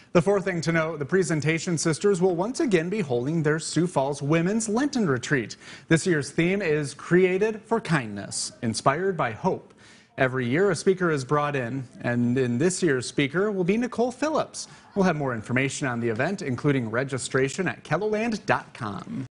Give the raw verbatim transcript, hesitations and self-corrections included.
The fourth thing to know, the Presentation Sisters will once again be holding their Sioux Falls Women's Lenten Retreat. This year's theme is Created for Kindness, inspired by hope. Every year a speaker is brought in, and in this year's speaker will be Nicole Phillips. We'll have more information on the event, including registration at keloland dot com.